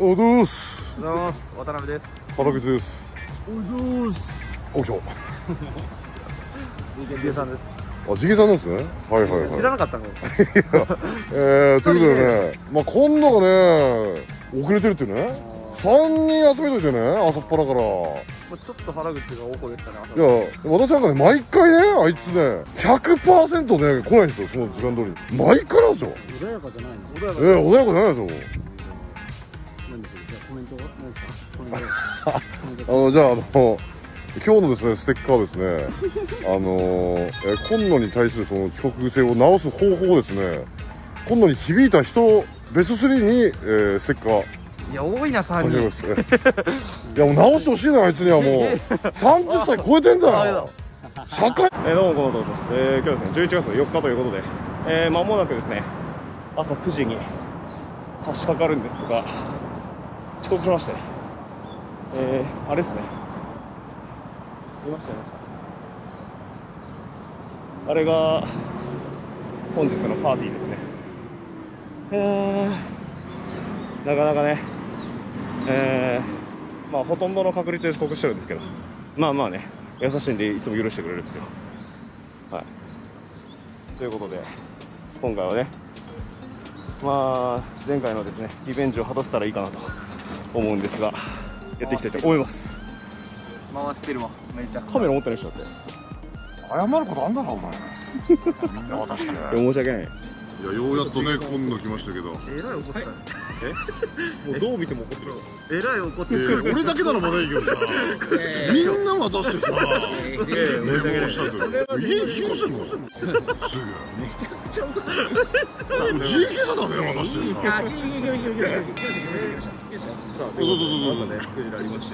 おどうす。 渡辺です。 原口です。 おどうす。 おきょ。 ジゲさんです。 あ、ジゲさんなんですね。はいはいはい。 知らなかったの。 ということでね、まあ今度がね、遅れてるっていうね。3人集めといてね、朝っぱらから。 ちょっと原口がおこでしたね。 いや、私なんかね、毎回ね、あいつね、100% ね、来ないんですよ、その時間通り。毎回なんですよ。 穏やかじゃないの？ 穏やかじゃないですよ。 何ですよ。じゃあコメントは何ですか？コメント。 じゃあ今日のですね、ステッカーはですね、今野に対するその遅刻癖を直す方法をですね、今野に響いた人、ベスト3に、ステッカー。 いや、多いな、3人。 いや、もう直してほしいな、あいつにはもう。30歳超えてんだよ。社会。 どうも、このとです。今日ですね、11月の4日ということで、間もなくですね、朝9時に差し掛かるんですが、遅刻しまして、あれですね。いました。あれが、本日のパーティーですね。なかなかね、まあ、ほとんどの確率で遅刻してるんですけど、まあまあね、優しいんで、いつも許してくれるんですよ。はい。ということで、今回はね、まあ、前回のですね、リベンジを果たせたらいいかなと思うんですが、やっていきたいと思います。 回してるわ、めちゃ。 カメラ持ってない人だって。 謝ることあんだな、お前。いや、渡してね。 申し訳ない。 いや、ようやっとね、今度来ましたけど。 えらい怒ったよ。 もうどう見ても怒ってる。 えらい怒ってる。 俺だけならまだいいけどさ、みんな渡してさ、寝坊したけど、家引っ越せんのすぐ。めちゃくちゃ怒ってる。自営業だね、渡してさ。 さあ、どうぞ。朝ね、9時になりましたよ。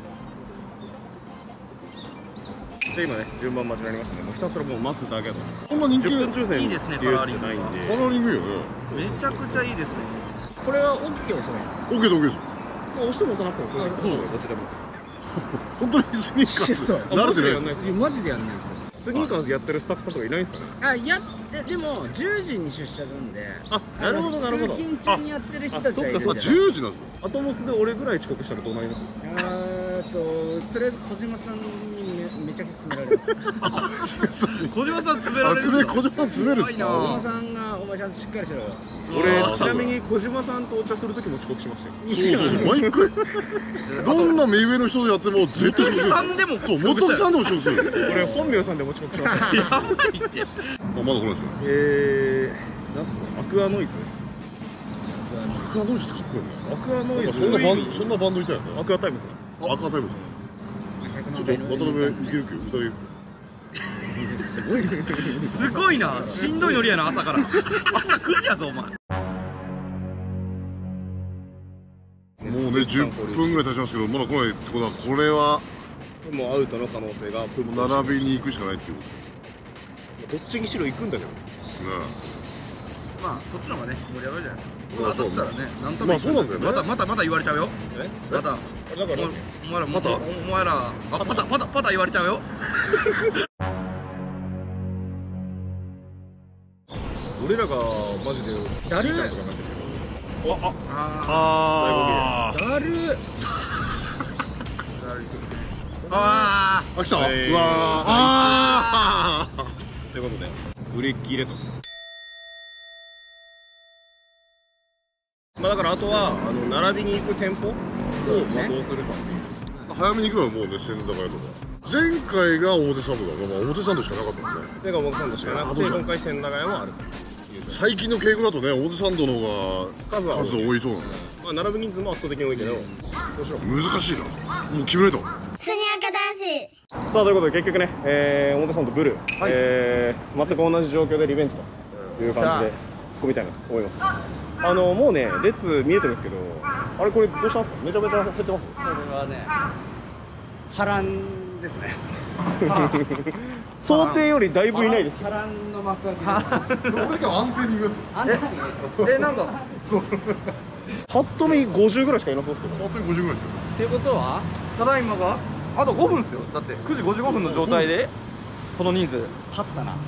で、今ね、順番待ちになりましたね。もうひたすらもう待つだけだ。 こんな人気 10分抽選いいですね、 っていうやつじゃないんで。 カラーリングいいよね。 めちゃくちゃいいですね。 これは OK をそれ。 オッケーでオッケーです。 押しても押さなくても、そうどっちでも。 本当にスニーカーズ慣れてないです。 いやマジでやんないんですよ。 スニーカーズやってるスタッフさんとかいないんですかね。 あ、でも10時に出社なんで。 あ、なるほどなるほど。 通勤中にやってる人たちはいるんじゃない。 10時なんですよ。 アトモスで俺ぐらい遅刻したらどうなります？ とりあえず小島さんにめちゃくちゃ詰められます。 小島さん詰められる。 小島さん詰めるんですか。 小島さんがお前ちゃんとしっかりしろよ。 俺ちなみに小島さんとお茶する時も遅刻しましたよ。 そう毎回どんな目上の人でやっても絶対遅刻する。 さんでも遅そう、元木さんでも遅刻する。 俺本名さんでも遅刻しました。 やばいって。 まだ来ないですよ。 なんすか、アクアノイズ。 アクアノイズってかっこいいね。 アクアノイズ。 そんなバンドいたよね。 アクアタイムズ。 アクアタイムズ。ちょっと渡辺いけるけど歌え。 すごいな、しんどいノリやな、朝から。朝9時やぞ、お前。 もうね、10分ぐらい経ちますけど、まだ来ないってことは、これはもうアウトの可能性が並びに行くしかないっていうこどっちにしろ行くんだけど。 と。ねまあ、そっちの方がね、盛り上がるじゃないですか。 まあだったらね、なんとまあそうなんだよね。 また言われちゃうよ。また。 だからお前ら、 またお前ら、パタ言われちゃうよ。 俺らがマジでだる。 だる。 ああ、来た。うわー。 ということで売り切れと。まあだからあとは並びに行く店舗をどうするかっていう。 早めに行くのはもうね、千駄ヶ谷とか。前回が表参道だ。まあ表参道しかなかったもんね。 それが表参道しかなくて、今回千駄ヶ谷もある。 最近の傾向だとね、表参道の方が数多いそうなんだ。 まあ並ぶ人数も圧倒的に多いけど、どうしよう。 難しいな。もう決めないと。 スニアカ男子。 さあということで結局ね、表参道ブルー、全く同じ状況でリベンジという感じで突っ込みたいなと思います。もうね列見えてるんですけど、あれこれどうしたんですか？めちゃめちゃ減ってます。 これはね、波乱ですね。 想定よりだいぶいないです。 波乱の幕開け。 俺が安定に言います。 なんか、 ぱっと見50ぐらいしかいなそうですけど。 本当に50ぐらいですよ。 っていうことは、 ただいまが、あと5分ですよ。だって9時55分の状態で、この人数。 勝ったな。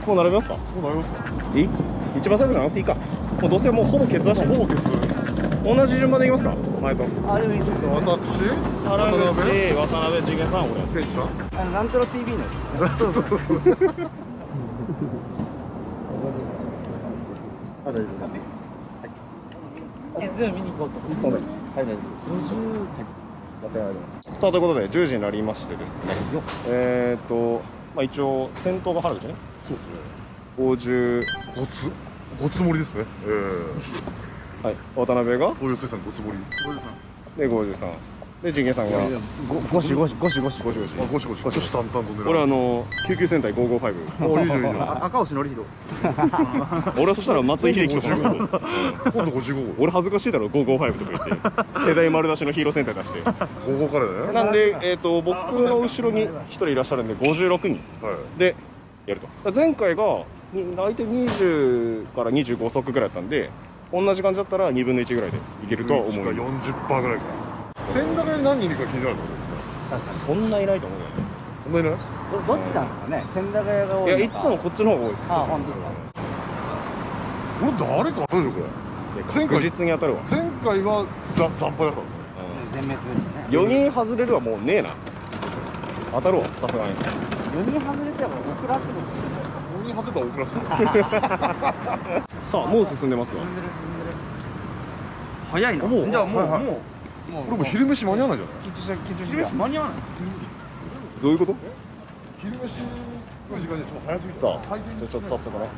もう並べますか？ もうなりますか？ いい？一番最後に上がっていいか。もうどうせもうほぼ決断してる。 ほぼ決断。 同じ順番でいきますか？前と。 あ、でもいいですよ。 私、 原口、渡辺、次元さん、俺。 ケイチさん。 なんちゃら TV の。 そうそう。あ、大丈夫です。 全部見に行こうと。 はい、大丈夫です。50。はい。お世話になります。 さあ、ということで、10時になりましてですね。まあ一応、先頭が原口ね。 そうですね。 50。 ごつ盛りですね。 はい。渡辺が東洋水産ごつ盛り。 で、53。で、次元さんがゴシゴシ。 あ、ゴシゴシ。虎視眈々と狙う。 俺救急戦隊555。 お、いいじゃんいいじゃん。 赤星憲弘。 俺はそしたら松井秀喜とか。 今度55号。 俺恥ずかしいだろ、555とか言って。世代丸出しのヒーロー戦隊出して。 55からね。 なんで、僕の後ろに1人いらっしゃるんで、56人はい。 でやると。前回が、大体20から25足ぐらいだったんで、同じ感じだったら2分の1ぐらいでいけるとは思います。 40%ぐらいか。千駄ヶ谷に何人いるか気になるの？ そんないないと思うよね。 そんなにない？ どっちなんですかね。千駄ヶ谷が多いのか。 いや、いつもこっちの方が多いです。 あ、本当ですか。 俺誰か当たるよこれ。 確実に当たるわ。 前回は惨敗だったの。 全滅でしたね。 4人外れるはもうねえな。当たるわ、さすがに。 4人外れても遅らせる。 4人外れたら大倉さん。 さあ、もう進んでますわ。 早いな。 もうじゃあもう、 はいはいもうこれもう昼飯間に合わないじゃない？ 昼飯間に合わない。 どういうこと？ 昼飯の時間にちょっと早すぎる。 さあ、じゃあちょっと早速ね。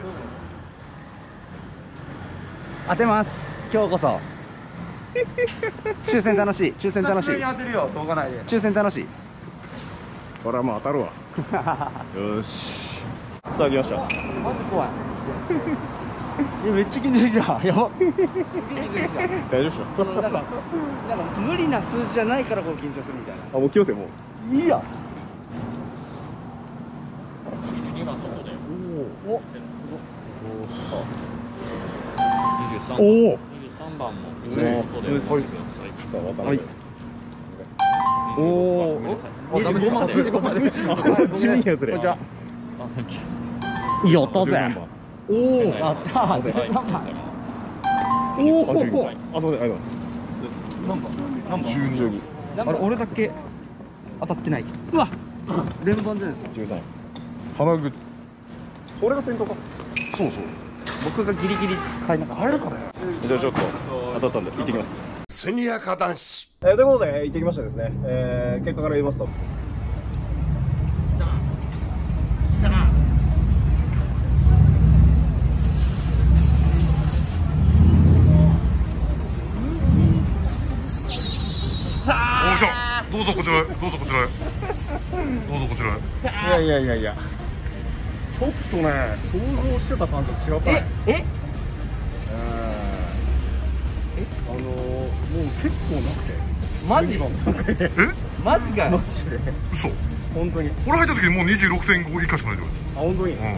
当てます。今日こそ。抽選楽しい。抽選楽しい。 久しぶりに当てるよ、動画内で。 抽選楽しい。 これはもう当たるわ。よし。さあ、来ました。 マジ怖い。めっちゃ緊張してきた。やば。すげえ緊張してきた。 大丈夫っしょ。 なんか無理な数字じゃないからこう緊張するみたいな。 あ、もう気をつけ、もう。 いいや。お。 おお。 23番も。 はい。おお。 25番で。 地味にやつれ。 こんにちは。やったぜ。 おお。 やったー。13番。 おお。 あ、すみません、ありがとうございます。 何番 12。 あれ、俺だけ当たってない。 うわ。連番じゃないですか。 13。 原口。 俺が先頭か。 そうそう。 僕がギリギリ買えなかった。 入るかね。 じゃあちょっと当たったんで行ってきます。 速やか男子。 ということで行ってきましたですね。結果から言いますと。 おじゃあどうぞこちらへ。どうぞこちらへ。どうぞこちらへ。 いや。ちょっとね、想像してた感じと違ったね。もう結構なくて。 マジ？マジかよ。 マジで。 嘘。 本当に。 俺入った時にもう 26.5 以下しかないってこあ、本当に。 とです。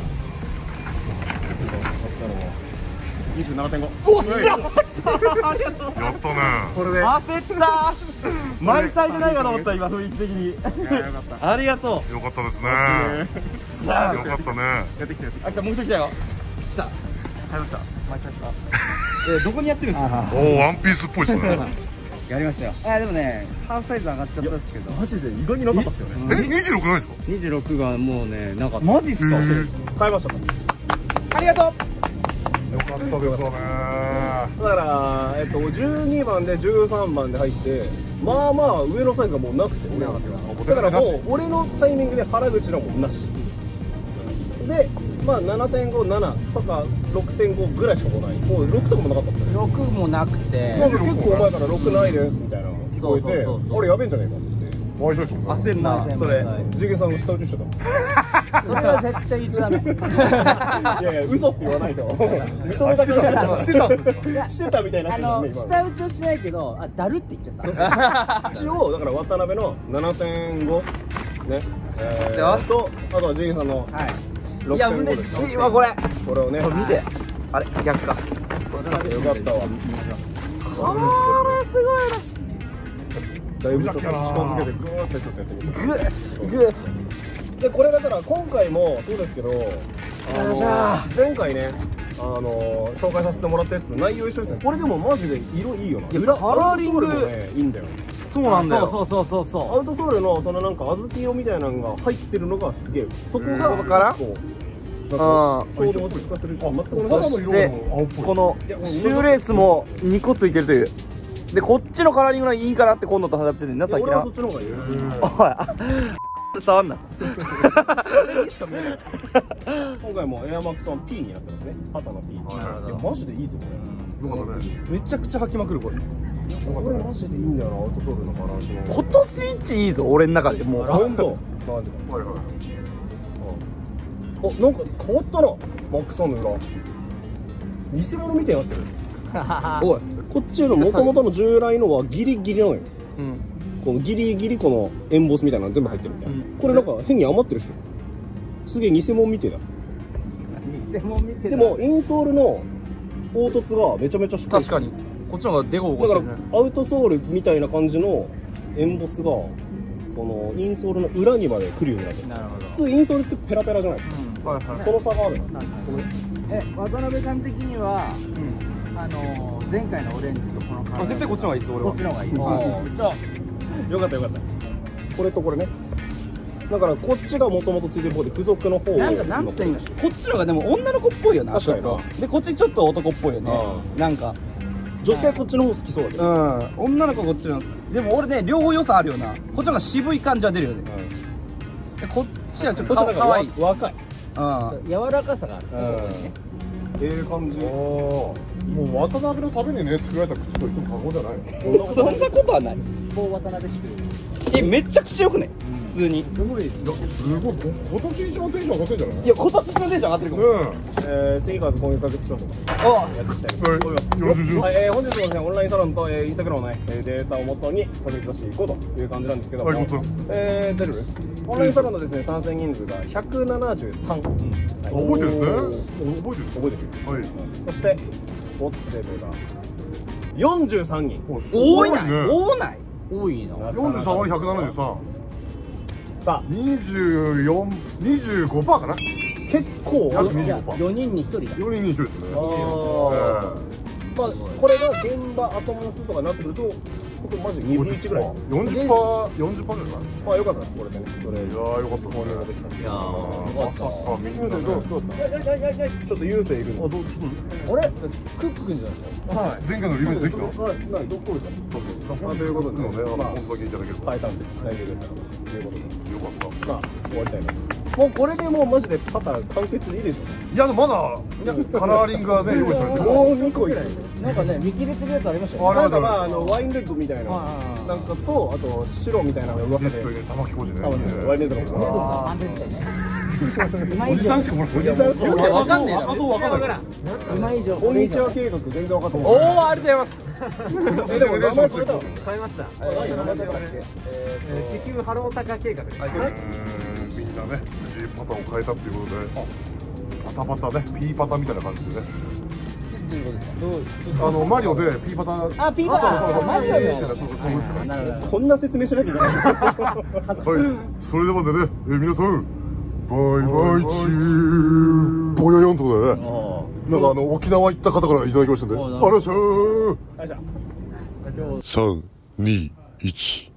27.5。 おっしゃ。 やったね。 これで。 焦った。 満載じゃないかと思った今雰囲気的に。ありがとう。 よかったですね。よかったね。 やってきた。あ、来た、もう一人来たよ。来た。買いました。毎回来た。どこにやってるんですか。 おお、ワンピースっぽいですね。 やりましたよ。でもね、ハーフサイズ上がっちゃったんですけど。 マジで意外になかったっすよね。 26ないですか 26がもうね、なかった。 マジっすか。買いました。ありがとう。 よかったですわね。 だから、12番で13番で入って、まあまあ上のサイズがもうなくて、俺の中では。だからもう俺のタイミングで原口のもなしで、まあ 7.57 とか 6.5 ぐらいしか来ない。もう6とかもなかったっすよね。 6もなくて。 結構前から6ないですみたいなの聞こえて、 そうあれやべえんじゃねえかっつって。 ワイショイソン。 焦んな、それ。 ジゲさんが下打ちしてた。 それは絶対言っちゃダメ。 いやいや、嘘って言わないと。認めたくない。してたみたいになっちゃうね、今。 下打ちはしないけど、だるって言っちゃった。 一応だから渡辺の 7.5 ね。 すよとあとはジゲさんのはい。 6.5。 いや、嬉しいわ、これ。 これをね。 見て。あれ、逆か。 よかったわ。 これすごいな。 だいぶちょっと近づけてグーってちょっとやってみて。 グー。 でこれだから今回もそうですけど、 前回ね紹介させてもらったやつの内容一緒ですね。これでもマジで色いいよな。裏カラーリングもねいいんだよ。 そうなんだよ。 そうそうそうそうアウトソールのそのなんか小豆色みたいなのが入ってるのがすげえ。そこがここからこうなんかちょうど落ち着かせる。全く同じ。 肌の色がもう青っぽい。 このシューレースも2個ついてるという。でこっちのカラーリングがいいんかなって今度と話してるんださっきな。 俺はそっちの方がいいよ。 おい触んな。 しか見えない。今回もエアマックス1 P になってますね。肩の P。いやマジでいいぞこれ。 よかったね。 めちゃくちゃ履きまくるこれ。 これマジでいいんだよな、アウトソールのバランスの。 今年一いいぞ俺の中でもう。 本当。なんでだ。 はいはい。 あ、なんか変わったな。マックス1の裏。偽物みたいになってる。おい、こっちの元々の従来のはギリギリなのよ。 うん。 このギリギリこのエンボスみたいなの全部入ってるみたいな。これなんか変に余ってるっしょ。すげえ偽物みてえだ。 偽物見てでもインソールの凹凸がめちゃめちゃしっかり。 確かにこっちの方がデコボコだからしてるね。 アウトソールみたいな感じのエンボスがこのインソールの裏にまで来るようになってる。 なるほど。 普通インソールってペラペラじゃないですか。 はいはい。 その差があるな。 渡辺さん的には前回のオレンジとこのカラー。 絶対こっちの方がいいです俺は。 こっちの方がいい。じゃあよかったよかった。これとこれね。だからこっちがもともとついてる方で付属の方をなんていうの、こっちの方がでも女の子っぽいよな。 確かにな。 でこっちちょっと男っぽいよね。なんか女性こっちの方好きそうだけど。 女の子こっちなんです。でも俺ね両方良さあるよな。こっちの方が渋い感じは出るよね。でこっちはちょっとかわいい。 若い。 柔らかさがある。 ええ感じ。 もう渡辺のためにね作られた靴と言っても過言じゃないの。 そんなことはない。 もう渡辺してる。 めちゃくちゃよくね普通に。 すごい。 いやすごい今年一番テンション上がってんじゃない？ いや今年のテンション上がってるかも。 スニーカーズ今月月賞とかあやっていきたいと思います。 よろしくお願いしますはい、本日もですねオンラインサロンとインスタグラムのねデータをもとに確立出していこうという感じなんですけども、 はいもちろん出るオンラインサロンのですね参戦人数が173。 覚えてるんですね。覚えてる。 覚えてる。 はい。 そしてボッテルが43人。 多いない多ない。 多いな。 43割173。 さあ 24、25%かな。 結構約いや 25%。 4人に1人だ。 4人に1人ですね。 まあこれが現場後回しとかになってくるとここマジ2分1ぐらい。 40%ぐらいかな。 まあよかったですこれでね。それいやーよかったですね。 いやまさかみんなね。 どうちょっと優勢いるの。 どうあれクック君じゃないですか。 はい。 前回のリベンジできた。 ないどっこいだ。 まあということでね、本当にいただけると。 変えたんで大丈夫だったということでよかった。 まあ終わりたいな。もうこれでもうマジでパター完結でいいでしょ。 いやでもまだカラーリングがね用意されてる。 もう2個いる。 なんかね見切れてるやつありましたよ。 なんかまあワインレッドみたいななんかとあと白みたいなのが噂で。 玉置浩二ね。 ワインレッドの方。 完全にね。 おじさんしかもらっておじさんしかわかんねえな。若そうわかんない。 今以上こんにちは計画全然分かってない。 おおありがとうございます。 でも名前変えた。 変えました。地球ハロータカ計画です。 みんなね藤井パターンを変えたっていうことでパタパタねピーパタみたいな感じでね。 どういうことですか。 マリオでピーパタ。 あピーパタ。 マリオでそうそう飛ぶって感じ。 なるほど。 こんな説明しなきゃいけない。 はいそれでまでね皆さんバイバイチーボヨヨンってことでね。なんか沖縄行った方からいただきましたんであらっしゃー。3、2、1。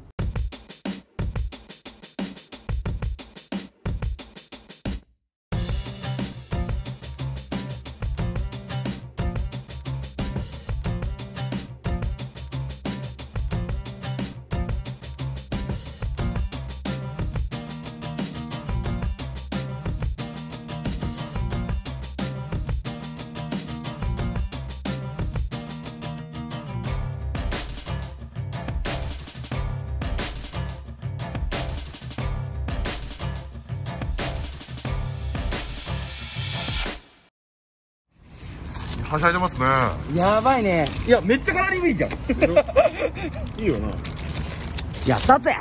はしゃいでますね。 やばいね。 いやめっちゃカラーリングいいじゃん。 いいよな。 やったぜ。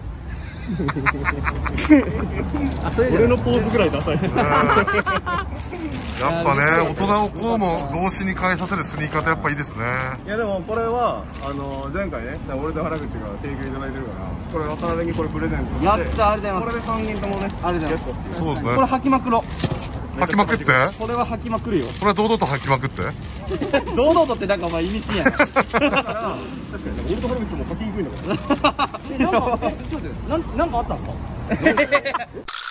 俺のポーズぐらいダサい。 やっぱね大人をこうも動詞に変えさせるスニーカーってやっぱいいですね。 いやでもこれは前回ね俺と原口が提供いただいてるからこれ渡辺にこれプレゼントして。 やったありがとうございます。 これで3人ともねありがとうございます。 そうですね。 これ履きまくろ。 吐きまくって。 それは吐きまくるよ。 これは堂々と吐きまくって。 堂々とってなんかお前意味深やん。 確かに、オールドハルミッツも書きにくいんだから。 なんかあったんですか？